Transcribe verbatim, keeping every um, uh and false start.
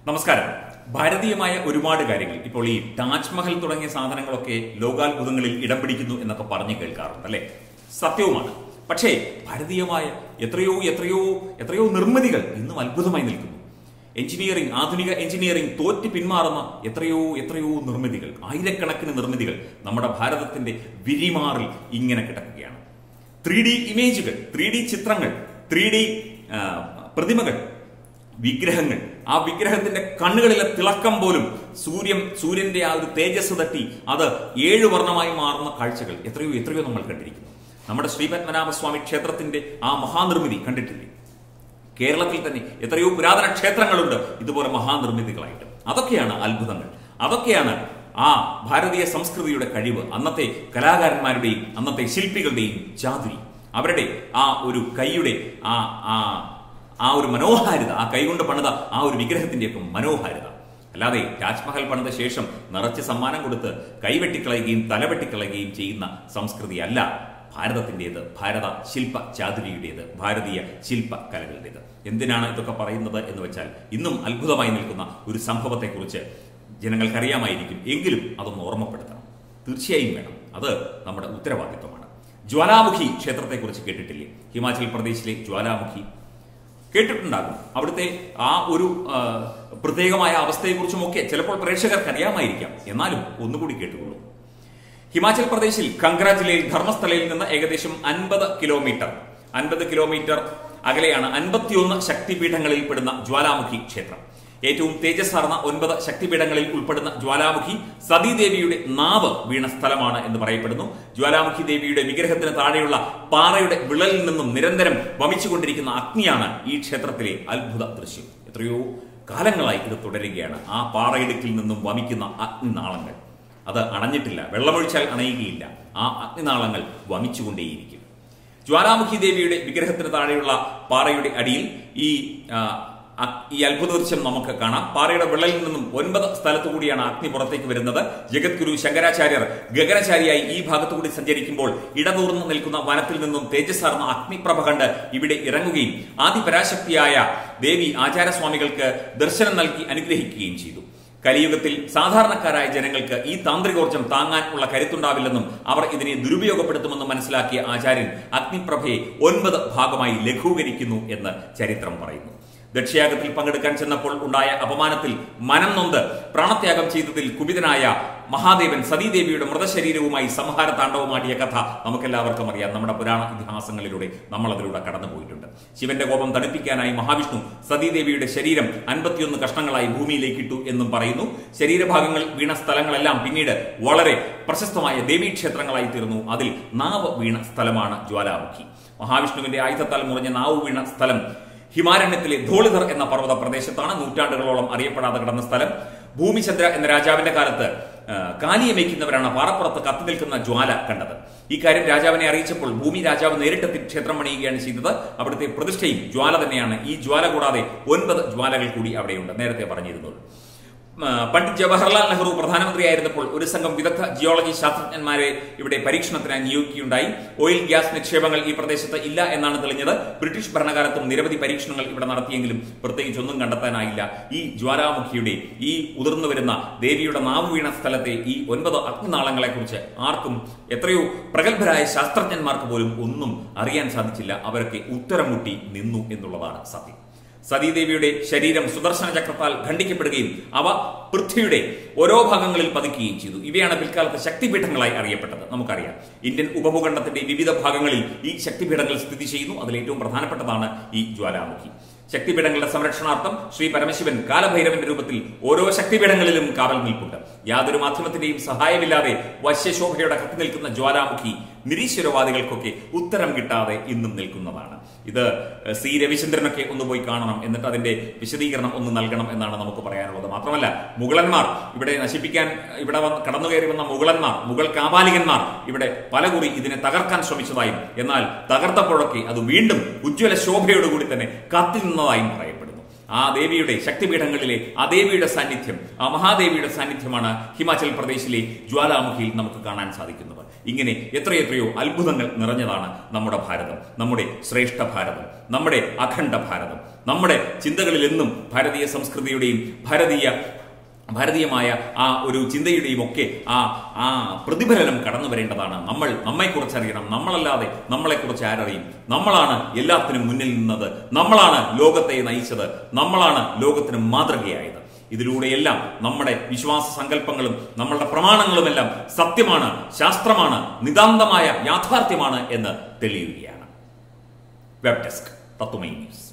നമസ്കാരം. ഭാരതീയമായ ഒരുപാട് കാര്യങ്ങൾ ഇപ്പോൾ ഈ താജ്മഹൽ തുടങ്ങിയ സാധനങ്ങളൊക്കെ ലോകാത്ഭുതങ്ങളിൽ ഇടം പിടിക്കുന്നു എന്നൊക്കെ പറഞ്ഞു കേൾക്കാറുണ്ട്, അല്ലെ? സത്യവുമാണ്. പക്ഷേ ഭാരതീയമായ എത്രയോ എത്രയോ എത്രയോ നിർമ്മിതികൾ ഇന്നും അത്ഭുതമായി നിൽക്കുന്നു. എഞ്ചിനീയറിംഗ്, ആധുനിക എഞ്ചിനീയറിംഗ് തോറ്റ് പിന്മാറുന്ന എത്രയോ എത്രയോ നിർമ്മിതികൾ, ആയിരക്കണക്കിന് നിർമ്മിതികൾ നമ്മുടെ ഭാരതത്തിന്റെ വിരിമാറിൽ ഇങ്ങനെ കിടക്കുകയാണ്. ത്രീ ഡി ഇമേജുകൾ, ത്രീ ഡി ചിത്രങ്ങൾ, ത്രീ ഡി പ്രതിമകൾ, വിഗ്രഹങ്ങൾ. ആ വിഗ്രഹത്തിന്റെ കണ്ണുകളിലെ തിളക്കം പോലും സൂര്യൻ സൂര്യന്റെ ആ ഒരു തേജസ് തട്ടി അത് ഏഴു വർണ്ണമായി മാറുന്ന കാഴ്ചകൾ എത്രയോ എത്രയോ നമ്മൾ കണ്ടിരിക്കുന്നു. നമ്മുടെ ശ്രീപത്മനാഭസ്വാമി ക്ഷേത്രത്തിന്റെ ആ മഹാനിർമ്മിതി കണ്ടിട്ടില്ലേ? കേരളത്തിൽ തന്നെ എത്രയോ പുരാതന ക്ഷേത്രങ്ങളുണ്ട് ഇതുപോലെ മഹാനിർമ്മിതികളായിട്ട്. അതൊക്കെയാണ് അത്ഭുതങ്ങൾ. അതൊക്കെയാണ് ആ ഭാരതീയ സംസ്കൃതിയുടെ കഴിവ്. അന്നത്തെ കലാകാരന്മാരുടെയും അന്നത്തെ ശില്പികളുടെയും ചാതുരി, അവരുടെ ആ ഒരു കൈയുടെ ആ ആ ആ ഒരു മനോഹാരിത, ആ കൈകൊണ്ട് പണിത ആ ഒരു വിഗ്രഹത്തിന്റെയൊക്കെ മനോഹാരിത. അല്ലാതെ താജ്മഹൽ പണിത ശേഷം നിറച്ച് സമ്മാനം കൊടുത്ത് കൈവെട്ടിക്കളയുകയും തലവെട്ടിക്കളയുകയും ചെയ്യുന്ന സംസ്കൃതി അല്ല ഭാരതത്തിൻ്റെത്, ഭാരത ശില്പ ചാതുരിയുടേത്, ഭാരതീയ ശില്പ കലകളുടേത്. എന്തിനാണ് ഇതൊക്കെ പറയുന്നത് എന്ന് വെച്ചാൽ, ഇന്നും അത്ഭുതമായി നിൽക്കുന്ന ഒരു സംഭവത്തെക്കുറിച്ച് ജനങ്ങൾക്കറിയാമായിരിക്കും, എങ്കിലും അതൊന്ന് ഓർമ്മപ്പെടുത്തണം. തീർച്ചയായും വേണം. അത് നമ്മുടെ ഉത്തരവാദിത്വമാണ്. ജ്വാലാമുഖി ക്ഷേത്രത്തെക്കുറിച്ച് കേട്ടിട്ടില്ലേ? ഹിമാചൽ പ്രദേശിലെ ജ്വാലാമുഖി കേട്ടിട്ടുണ്ടാകും. അവിടുത്തെ ആ ഒരു പ്രത്യേകമായ അവസ്ഥയെക്കുറിച്ചുമൊക്കെ ചിലപ്പോൾ പ്രേക്ഷകർക്ക് അറിയാമായിരിക്കാം. എന്നാലും ഒന്നുകൂടി കേട്ടുകൊള്ളൂ. ഹിമാചൽ പ്രദേശിൽ കംഗ്ര ജില്ലയിൽ ധർമ്മസ്ഥലയിൽ നിന്ന് ഏകദേശം അൻപത് കിലോമീറ്റർ അൻപത് കിലോമീറ്റർ അകലെയാണ് അൻപത്തിയൊന്ന് ശക്തിപീഠങ്ങളിൽ പെടുന്ന ജ്വാലാമുഖി ക്ഷേത്രം. ഏറ്റവും തേജസ്സാർന്ന ഒൻപത് ശക്തിപീഠങ്ങളിൽ ഉൾപ്പെടുന്ന ജ്വാലാമുഖി സതീദേവിയുടെ നാവ് വീണ സ്ഥലമാണ് എന്ന് പറയപ്പെടുന്നു. ജ്വാലാമുഖി ദേവിയുടെ വിഗ്രഹത്തിന് താഴെയുള്ള പാറയുടെ വിള്ളലിൽ നിന്നും നിരന്തരം വമിച്ചുകൊണ്ടിരിക്കുന്ന അഗ്നിയാണ് ഈ ക്ഷേത്രത്തിലെ അത്ഭുത ദൃശ്യം. എത്രയോ കാലങ്ങളായി ഇത് തുടരുകയാണ്. ആ പാറയിടുക്കിൽ നിന്നും വമിക്കുന്ന അഗ്നിനാളങ്ങൾ അത് അണഞ്ഞിട്ടില്ല. വെള്ളമൊഴിച്ചാൽ അണയുകയില്ല. ആ അഗ്നിനാളങ്ങൾ വമിച്ചുകൊണ്ടേയിരിക്കും. ജ്വാലാമുഖി ദേവിയുടെ വിഗ്രഹത്തിന് താഴെയുള്ള പാറയുടെ അടിയിൽ ഈ ഈ അത്ഭുത ദൃശ്യം നമുക്ക് കാണാം. പാറയുടെ വിള്ളലിൽ നിന്നും ഒൻപത് സ്ഥലത്തു കൂടിയാണ് അഗ്നി പുറത്തേക്ക് വരുന്നത്. ജഗദ്ഗുരു ശങ്കരാചാര്യർ ഗഗനചാരിയായി ഈ ഭാഗത്തുകൂടി സഞ്ചരിക്കുമ്പോൾ ഇടതൂർന്നു നിൽക്കുന്ന വനത്തിൽ നിന്നും തേജസ്സാർന്ന അഗ്നിപ്രഭ കണ്ട് ഇവിടെ ഇറങ്ങുകയും ആദിപരാശക്തിയായ ദേവി ആചാരസ്വാമികൾക്ക് ദർശനം നൽകി അനുഗ്രഹിക്കുകയും ചെയ്തു. കലിയുഗത്തിൽ സാധാരണക്കാരായ ജനങ്ങൾക്ക് ഈ താന്ത്രികോർജം താങ്ങാൻ ഉള്ള കരുത്തുണ്ടാവില്ലെന്നും അവർ ഇതിനെ ദുരുപയോഗപ്പെടുത്തുമെന്നും മനസ്സിലാക്കിയ ആചാര്യൻ അഗ്നിപ്രഭയെ ഒൻപത് ഭാഗമായി ലഘൂകരിക്കുന്നു എന്ന് ചരിത്രം പറയുന്നു. ദക്ഷയാഗത്തിൽ പങ്കെടുക്കാൻ ചെന്നപ്പോൾ ഉണ്ടായ അപമാനത്തിൽ മനം നൊന്ത് പ്രാണത്യാഗം ചെയ്തതിൽ കുപിതനായ മഹാദേവൻ സതീദേവിയുടെ മൃതശരീരവുമായി സംഹാര താണ്ഡവമാടിയ കഥ നമുക്കെല്ലാവർക്കും അറിയാം. നമ്മുടെ പുരാണ ഇതിഹാസങ്ങളിലൂടെ നമ്മൾ അതിലൂടെ കടന്നുപോയിട്ടുണ്ട്. ശിവന്റെ കോപം തണുപ്പിക്കാനായി മഹാവിഷ്ണു സതീദേവിയുടെ ശരീരം അൻപത്തിയൊന്ന് കഷ്ണങ്ങളായി ഭൂമിയിലേക്ക് ഇട്ടു എന്നും പറയുന്നു. ശരീരഭാഗങ്ങൾ വീണ സ്ഥലങ്ങളെല്ലാം പിന്നീട് വളരെ പ്രശസ്തമായ ദേവീക്ഷേത്രങ്ങളായി തീർന്നു. അതിൽ നാവ് വീണ സ്ഥലമാണ് ജ്വാലാമുഖി. മഹാവിഷ്ണുവിന്റെ ആയുധത്താൽ മുറിഞ്ഞ നാവ് വീണ സ്ഥലം ഹിമാരണ്യത്തിലെ ധോളിധർ എന്ന പർവ്വത പ്രദേശത്താണ്. നൂറ്റാണ്ടുകളോളം അറിയപ്പെടാതെ കിടന്ന സ്ഥലം. ഭൂമിചന്ദ്ര എന്ന രാജാവിന്റെ കാലത്ത് കാലിയെ മേയ്ക്കുന്നവരാണ് പാറപ്പുറത്ത് കത്തി നിൽക്കുന്ന ജ്വാല കണ്ടത്. ഈ കാര്യം രാജാവിനെ അറിയിച്ചപ്പോൾ ഭൂമി രാജാവ് നേരിട്ടെത്തി ക്ഷേത്രം പണിയുകയാണ് ചെയ്തത്. അവിടുത്തെ പ്രതിഷ്ഠയും ജ്വാല തന്നെയാണ്. ഈ ജ്വാല കൂടാതെ ഒൻപത് ജ്വാലകൾ കൂടി അവിടെയുണ്ട്, നേരത്തെ പറഞ്ഞിരുന്നത്. പണ്ഡിറ്റ് ജവഹർലാൽ നെഹ്റു പ്രധാനമന്ത്രിയായിരുന്നപ്പോൾ ഒരു സംഘം വിദഗ്ധ ജിയോളജി ശാസ്ത്രജ്ഞന്മാരെ ഇവിടെ പരീക്ഷണത്തിനായി നിയോഗിക്കുകയുണ്ടായി. ഓയിൽ ഗ്യാസ് നിക്ഷേപങ്ങൾ ഈ പ്രദേശത്ത് ഇല്ല എന്നാണ് തെളിഞ്ഞത്. ബ്രിട്ടീഷ് ഭരണകാലത്തും നിരവധി പരീക്ഷണങ്ങൾ ഇവിടെ നടത്തിയെങ്കിലും പ്രത്യേകിച്ചൊന്നും കണ്ടെത്താനായില്ല. ഈ ജ്വാലാമുഖിയുടെ, ഈ ഉതിർന്നു വരുന്ന ദേവിയുടെ നാവ് വീണ സ്ഥലത്തെ ഈ ഒൻപത് അഗ്നിനാളങ്ങളെ കുറിച്ച് ആർക്കും, എത്രയോ പ്രഗത്ഭരായ ശാസ്ത്രജ്ഞന്മാർക്ക് പോലും ഒന്നും അറിയാൻ സാധിച്ചില്ല. അവരൊക്കെ ഉത്തരം മുട്ടി നിന്നു എന്നുള്ളതാണ് സത്യം. സതീദേവിയുടെ ശരീരം സുദർശന ചക്രത്താൽ ഖണ്ഡിക്കപ്പെടുകയും അവ പൃഥ്വിയുടെ ഓരോ ഭാഗങ്ങളിൽ പതിക്കുകയും ചെയ്തു. ഇവയാണ് പിൽക്കാലത്ത് ശക്തിപീഠങ്ങളായി അറിയപ്പെട്ടത്. നമുക്കറിയാം, ഇന്ത്യൻ ഉപഭൂഖണ്ഡത്തിന്റെ വിവിധ ഭാഗങ്ങളിൽ ഈ ശക്തിപീഠങ്ങൾ സ്ഥിതി ചെയ്യുന്നു. അതിൽ ഏറ്റവും പ്രധാനപ്പെട്ടതാണ് ഈ ജ്വാലാമുഖി. ശക്തിപീഠങ്ങളുടെ സംരക്ഷണാർത്ഥം ശ്രീ പരമശിവൻ കാലഭൈരവന്റെ രൂപത്തിൽ ഓരോ ശക്തിപീഠങ്ങളിലും കാവൽ നിൽപ്പുണ്ട്. യാതൊരു മാധ്യമത്തിന്റെയും സഹായമില്ലാതെ വശ്യശോഭയോടെ കത്തി നിൽക്കുന്ന ജ്വാലാമുഖി നിരീശ്വരവാദികൾക്കൊക്കെ ഉത്തരം കിട്ടാതെ ഇന്നും നിൽക്കുന്നതാണ്. ഇത് സി രവിചന്ദ്രനൊക്കെ ഒന്ന് പോയി കാണണം, എന്നിട്ട് അതിന്റെ വിശദീകരണം ഒന്ന് നൽകണം എന്നാണ് നമുക്ക് പറയാനുള്ളത്. മാത്രമല്ല, മുഗളന്മാർ ഇവിടെ നശിപ്പിക്കാൻ, ഇവിടെ കടന്നു കയറി വന്ന മുഗളന്മാർ, മുഗൾ കാപാലികന്മാർ ഇവിടെ പലകുറി ഇതിനെ തകർക്കാൻ ശ്രമിച്ചതായും, എന്നാൽ തകർത്തപ്പോഴൊക്കെ അത് വീണ്ടും ഉജ്ജ്വല ശോഭയോടുകൂടി തന്നെ കത്തി നിന്നതായും പറയപ്പെടുന്നു. ആ ദേവിയുടെ ശക്തിപീഠങ്ങളിലെ ആ ദേവിയുടെ സാന്നിധ്യം, ആ മഹാദേവിയുടെ സാന്നിധ്യമാണ് ഹിമാചൽ പ്രദേശിലെ ജ്വാലാമുഖിയിൽ നമുക്ക് കാണാൻ സാധിക്കുന്നത്. ഇങ്ങനെ എത്രയെത്രയോ അത്ഭുതങ്ങൾ നിറഞ്ഞതാണ് നമ്മുടെ ഭാരതം, നമ്മുടെ ശ്രേഷ്ഠ ഭാരതം, നമ്മുടെ അഖണ്ഡ ഭാരതം. നമ്മുടെ ചിന്തകളിൽ എന്നും ഭാരതീയ സംസ്കൃതിയുടെയും ഭാരതീയ ഭാരതീയമായ ആ ഒരു ചിന്തയുടെയും ഒക്കെ ആ ആ പ്രതിഫലനം കടന്നു വരേണ്ടതാണ്. നമ്മൾ നമ്മെക്കുറിച്ച് അറിയണം. നമ്മളല്ലാതെ നമ്മളെക്കുറിച്ച് ആരറിയും? നമ്മളാണ് എല്ലാത്തിനും മുന്നിൽ നിന്നത്, നമ്മളാണ് ലോകത്തെ നയിച്ചത്, നമ്മളാണ് ലോകത്തിന് മാതൃകയായത്. ഇതിലൂടെയെല്ലാം നമ്മുടെ വിശ്വാസ സങ്കല്പങ്ങളും നമ്മളുടെ പ്രമാണങ്ങളുമെല്ലാം സത്യമാണ്, ശാസ്ത്രമാണ്, നിതാന്തമായ യാഥാർത്ഥ്യമാണ് എന്ന് തെളിയുകയാണ്. Web desk Tatwamayi news.